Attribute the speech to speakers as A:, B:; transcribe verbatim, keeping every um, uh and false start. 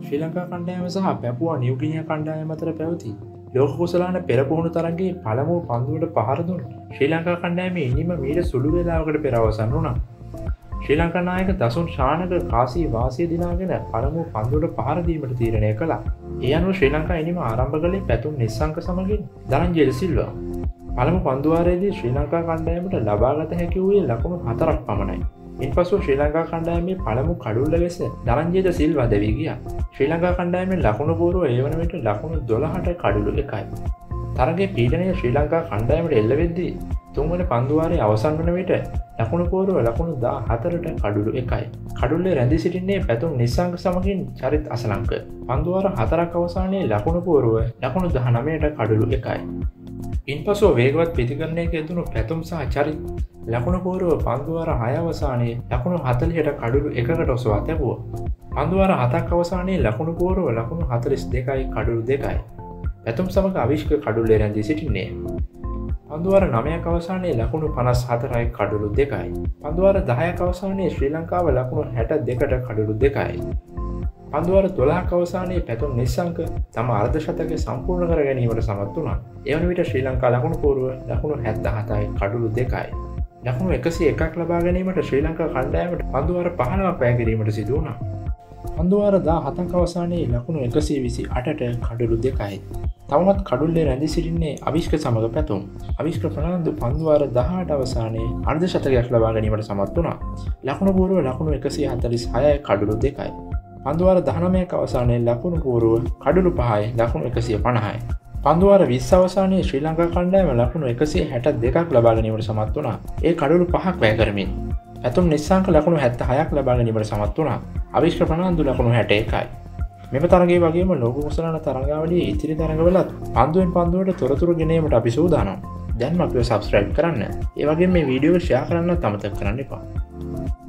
A: ශ්‍රී ලංකා කණ්ඩායම සහ පැපුවා නිව්ගිනියා කණ්ඩායම අතර පැවති ලෝක කුසලාන පෙරපුහුණු තරගයේ පළමු පන්දුවට පහර දුන් ශ්‍රී ලංකා කණ්ඩායමේ ඉනිම මීට සුළු වේලාවකට පෙර අවසන් වුණා. ශ්‍රී ලංකා නායක දසුන් ශානක කාසී වාසිය දිනාගෙන පළමු පන්දුවට පහර දීමට තීරණය කළා. ඒ අනුව ශ්‍රී ලංකා ඉනිම ආරම්භ කළේ පැතුම් නිස්සංක සමගින් ධනංජය සිල්වා. පළමු පන්දුවාරයේදී ශ්‍රී ලංකා කණ්ඩායමට ලබාගත හැකි වූයේ ලකුණු හතරක් පමණයි. ඉන්පසු ශ්‍රී ලංකා කණ්ඩායමේ පළමු කඩුල්ල වෙස ධනංජය සිල්වා දැවී ගියා. ශ්‍රී ලංකා කණ්ඩායමේ ලකුණු පූර්ව ඒ වන විට ලකුණු දොළහට කඩුළු එකයි. තරගයේ පීඩනය ශ්‍රී ලංකා කණ්ඩායමට එල්ල වෙද්දී තුන්වන පන්දුවාරයේ අවසන් වන විට ලකුණු පූර්ව ලකුණු දාහතරට කඩුළු එකයි. කඩුල්ලේ රැඳී සිටින්නේ පැතුම් නිස්සංක සමගින් චරිත් අසලංක. පන්දුවාර හතරක් අවසානයේ ලකුණු පූර්ව ලකුණු දහනවයට කඩුළු එකයි. ඉන්පසු වේගවත් ප්‍රතිකරණයක යෙදුණු පැතුම් සහ චරිත් ලකුණු පූර්ව පන්දුවාර හය අවසානයේ ලකුණු හතළිහට කඩුළු එකකට ඔසවා තැබුවා. පන්දුවාර හතක් අවසානයේ ලකුණු පූර්ව ලකුණු හතළිස් දෙකයි කඩුළු දෙකයි. පැතුම් සමග අවිෂ්ක කඩුල්ලේ රැඳී සිටින්නේ. පන්දුවාර නවයක් අවසානයේ ලකුණු පනස් හතරයි කඩුළු දෙකයි. පන්දුවාර දහයක් අවසානයේ ශ්‍රී ලංකාව ලකුණු හැට දෙකට කඩුළු දෙකයි. පන්දුවාර දොළහක් අවසානයේ පැතුම් නිස්සංක තම අර්ධ ශතකය සම්පූර්ණ කර ගැනීමට සමත් වුණා. ඒ වන විට ශ්‍රී ලංකා ලකුණු පූර්ව ලකුණු හැත්තහතයි කඩුළු දෙකයි. ලකුණු එකසිය එකක් ලබා ගැනීමට ශ්‍රී ලංකා කණ්ඩායමට පන්දුවාර පහළොවක් වැය කිරීමට සිදු වුණා. පන්දුවාර දාහතක් අවසානයේ ලකුණු එකසිය විසි අටට කඩුළු දෙකයි. තවමත් කඩුල්ලේ රැඳී සිටින්නේ අවිෂ්ක සමග පැතුම්. අවිෂ්ක ප්‍රනාන්දු පන්දුවාර දහඅට අවසානයේ අර්ධ ශතකයක් ලබා ගැනීමට සමත් වුණා. ලකුණු පූර්ව ලකුණු එකසිය හතළිස් හයයි කඩුළු දෙකයි. පන්දුවාර දහනවයක් අවසානයේ ලකුණු පූර්ව කඩුළු පහයි ලකුණු එකසිය පනහයි. පන්දුවාර විස්ස අවසානයේ ශ්‍රී ලංකා කණ්ඩායම ලකුණු එකසිය හැට දෙකක් ලබා ගැනීමට සමත් වුණා. ඒ කඩුළු පහක් වැය කරමින්. පැතුම් නිස්සංක ලකුණු හැත්තහයක් ලබා ගැනීමට සමත් වුණා. අවිෂ්ක ප්‍රනාන්දු ලකුණු හැට එකයි. මෙම තරගයේ වගේම ලෝක කුසලාන තරගාවලියේ ඉතිරි තරගවලත් පන්දුවෙන් පන්දුවට තොරතුරු ගෙනීමට අපි සූදානම්. දැන්ම අපිව සබ්ස්ක්‍රයිබ් කරන්න. ඒ වගේම මේ වීඩියෝ එක ෂෙයා කරන්නත් අමතක කරන්න එපා.